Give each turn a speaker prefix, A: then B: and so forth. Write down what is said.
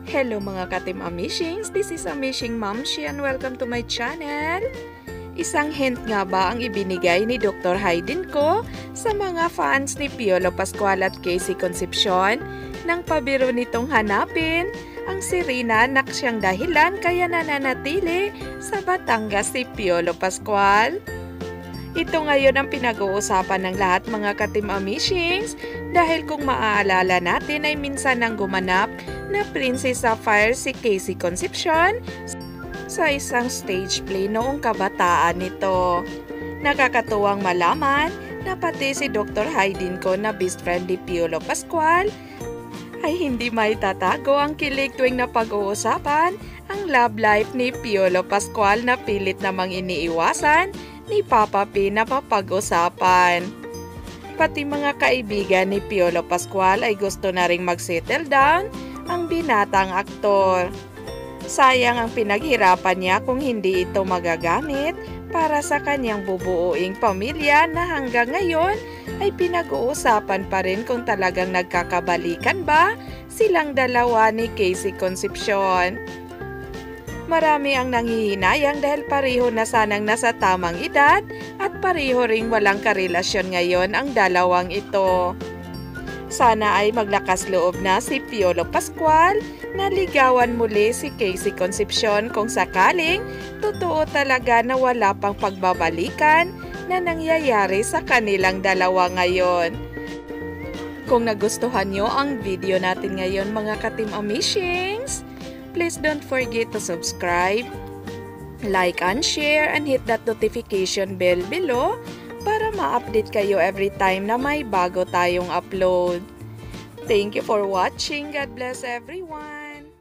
A: Hello mga ka-Team Amishings, this is Amishing Mamshi and welcome to my channel. Isang hint nga ba ang ibinigay ni Dr. Haydin ko sa mga fans ni Piolo Pascual at Casey Concepcion nang pabiro nitong hanapin ang sirena na siyang dahilan kaya nananatili sa Batangas si Piolo Pascual. Ito ngayon ang pinag-uusapan ng lahat mga ka-Team Amishings dahil kung maaalala natin ay minsan nang gumanap na Princess Sapphire si Casey Concepcion sa isang stage play noong kabataan nito. Nakakatuwang malaman na pati si Dr. Haydin ko na best friend ni Piolo Pascual ay hindi may tatago ang kilig tuwing napag-uusapan ang love life ni Piolo Pascual na pilit namang iniiwasan ni Papa P na mapag-usapan. Pati mga kaibigan ni Piolo Pascual ay gusto na ring mag-settle down ang binatang aktor. Sayang ang pinaghirapan niya kung hindi ito magagamit para sa kanyang bubuuing pamilya na hanggang ngayon ay pinag-uusapan pa rin kung talagang nagkakabalikan ba silang dalawa ni Casey Concepcion. Marami ang nanghihinayang dahil pareho na sanang nasa tamang edad at pareho ring walang karelasyon ngayon ang dalawang ito. Sana ay maglakas loob na si Piolo Pascual na ligawan muli si Casey Concepcion kung sakaling totoo talaga na wala pang pagbabalikan na nangyayari sa kanilang dalawa ngayon. Kung nagustuhan nyo ang video natin ngayon mga ka-Team Amishings, please don't forget to subscribe, like and share, and hit that notification bell below para ma-update kayo every time na may bago tayong upload. Thank you for watching. God bless everyone!